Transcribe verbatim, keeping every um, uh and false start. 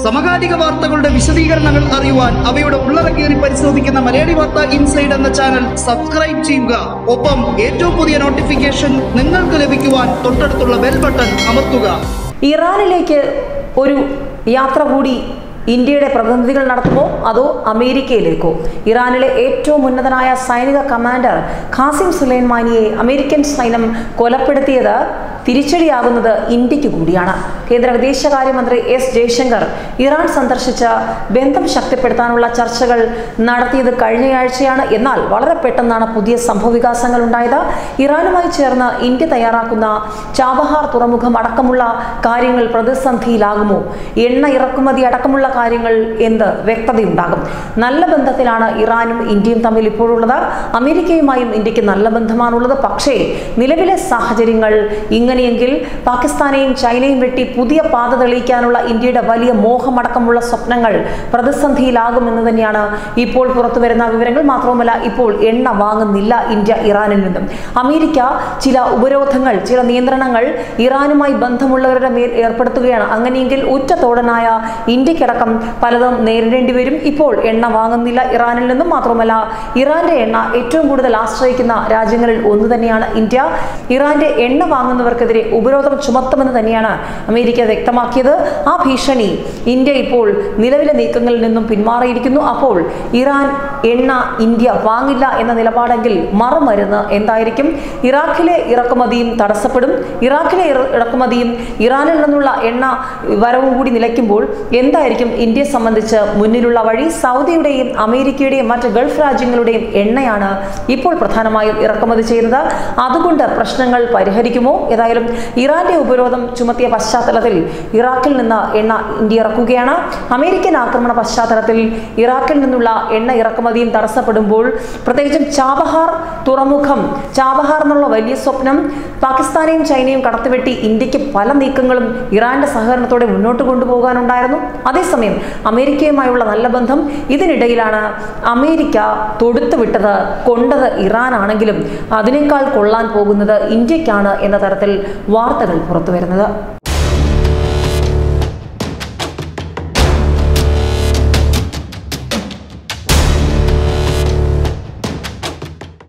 സമകാലിക വാർത്തകളുടെ വിശദീകരണങ്ങൾ അറിയുവാൻ അവയുടെ ഉള്ളടക്കേറി പരിശോധിക്കുന്ന മലയാളി വാർത്ത ഇൻസൈഡ് എന്ന ചാനൽ സബ്സ്ക്രൈബ് ചെയ്യുക. ഒപ്പം ഏറ്റവും പുതിയ നോട്ടിഫിക്കേഷൻ നിങ്ങൾക്ക് ലഭിക്കുവാൻ തൊട്ടടുത്തുള്ള ബെൽ ബട്ടൺ അമർത്തുക. ഇറാനിലേക്ക് ഒരു യാത്ര കൂടി ഇന്ത്യയുടെ പ്രതിനിധികൾ നടത്തുമോ അതോ അമേരിക്കയിലേക്കോ? ഇറാനിലെ ഏറ്റവും ഉന്നതനായ സൈനിക കമാൻഡർ ഖാസിം സുലൈമാനിയെ അമേരിക്കൻ സൈന്യം കൊലപ്പെടുത്തിയത് തിരിച്ചടിയാകുന്നത് ഇന്ത്യക്ക് കൂടിയാണ്. കേന്ദ്ര വിദേശകാര്യമന്ത്രി എസ് ജയശങ്കർ ഇറാൻ സന്ദർശിച്ച ബന്ധം ശക്തിപ്പെടുത്താനുള്ള ചർച്ചകൾ നടത്തിയത് കഴിഞ്ഞയാഴ്ചയാണ്. എന്നാൽ വളരെ പെട്ടെന്നാണ് പുതിയ സംഭവവികാസങ്ങൾ ഉണ്ടായത്. ഇറാനുമായി ചേർന്ന് ഇന്ത്യ തയ്യാറാക്കുന്ന ചാബഹാർ തുറമുഖം അടക്കമുള്ള കാര്യങ്ങൾ പ്രതിസന്ധിയിലാകുമോ? എണ്ണ ഇറക്കുമതി അടക്കമുള്ള കാര്യങ്ങൾ എന്ത് വ്യക്തതയുണ്ടാകും? നല്ല ബന്ധത്തിലാണ് ഇറാനും ഇന്ത്യയും തമ്മിൽ ഇപ്പോഴുള്ളത്. അമേരിക്കയുമായും ഇന്ത്യക്ക് നല്ല ബന്ധമാണുള്ളത്. പക്ഷേ നിലവിലെ സാഹചര്യങ്ങൾ ഇങ്ങനെയെങ്കിൽ പാകിസ്ഥാനെയും ചൈനയും വെട്ടി പുതിയ പാത തെളിയിക്കാനുള്ള ഇന്ത്യയുടെ വലിയ മോഹമടക്കമുള്ള സ്വപ്നങ്ങൾ പ്രതിസന്ധിയിലാകുമെന്ന് തന്നെയാണ് ഇപ്പോൾ പുറത്തുവരുന്ന വിവരങ്ങൾ. മാത്രവുമല്ല, ഇപ്പോൾ എണ്ണ വാങ്ങുന്നില്ല ഇന്ത്യ ഇറാനിൽ നിന്നും. അമേരിക്ക ചില ഉപരോധങ്ങൾ, ചില നിയന്ത്രണങ്ങൾ ഇറാനുമായി ബന്ധമുള്ളവരുടെ മേൽ ഏർപ്പെടുത്തുകയാണ്. അങ്ങനെയെങ്കിൽ ഉറ്റത്തോടനായ ഇന്ത്യക്കടക്കം പലതും നേരിടേണ്ടി വരും. ഇപ്പോൾ എണ്ണ വാങ്ങുന്നില്ല ഇറാനിൽ നിന്നും. മാത്രമല്ല, ഇറാന്റെ എണ്ണ ഏറ്റവും കൂടുതൽ ആശ്രയിക്കുന്ന രാജ്യങ്ങളിൽ ഒന്ന് തന്നെയാണ് ഇന്ത്യ. ഇറാന്റെ എണ്ണ വാങ്ങുന്നവർക്കെതിരെ ഉപരോധം ചുമത്തുമെന്ന് തന്നെയാണ് അമേരിക്ക വ്യക്തമാക്കിയത്. ആ ഭീഷണി ഇന്ത്യ ഇപ്പോൾ നിലവിലെ നീക്കങ്ങളിൽ നിന്നും പിന്മാറിയിരിക്കുന്നു. അപ്പോൾ ഇറാൻ എണ്ണ ഇന്ത്യ വാങ്ങില്ല എന്ന നിലപാടെങ്കിൽ മറുമരുന്ന് എന്തായിരിക്കും? ഇറാഖിലെ ഇറക്കുമതിയും തടസ്സപ്പെടും. ഇറാഖിലെ ഇറക്കുമതിയും ഇറാനിൽ നിന്നുള്ള എണ്ണ വരവും കൂടി നിലയ്ക്കുമ്പോൾ എന്തായിരിക്കും ഇന്ത്യയെ സംബന്ധിച്ച് മുന്നിലുള്ള വഴി? സൗദിയുടെയും അമേരിക്കയുടെയും മറ്റ് ഗൾഫ് രാജ്യങ്ങളുടെയും എണ്ണയാണ് ഇപ്പോൾ പ്രധാനമായും ഇറക്കുമതി ചെയ്യുന്നത്. അതുകൊണ്ട് പ്രശ്നങ്ങൾ പരിഹരിക്കുമോ? ഏതായാലും ഇറാന്റെ ഉപരോധം ചുമത്തിയ പശ്ചാത്തലത്തിൽ ഇറാഖിൽ നിന്ന് എണ്ണ ഇന്ത്യ ഇറക്കുകയാണ്. അമേരിക്കൻ ആക്രമണ പശ്ചാത്തലത്തിൽ ഇറാഖിൽ നിന്നുള്ള എണ്ണ ഇറക്കുമതിയും തടസ്സപ്പെടുമ്പോൾ പ്രത്യേകിച്ചും ചാബഹാർ തുറമുഖം, ചാബഹാർ എന്നുള്ള വലിയ സ്വപ്നം പാകിസ്ഥാനെയും ചൈനയും കടത്തിവെട്ടി ഇന്ത്യക്ക് പല നീക്കങ്ങളും ഇറാന്റെ സഹകരണത്തോടെ മുന്നോട്ട് കൊണ്ടുപോകാനുണ്ടായിരുന്നു. അതേസമയം അമേരിക്കയുമായുള്ള നല്ല ബന്ധം, ഇതിനിടയിലാണ് അമേരിക്ക തൊടുത്തുവിട്ടത് കൊണ്ടത് ഇറാനാണെങ്കിലും അതിനേക്കാൾ കൊള്ളാൻ പോകുന്നത് ഇന്ത്യക്കാണ് എന്ന തരത്തിൽ വാർത്തകൾ പുറത്തുവരുന്നത്.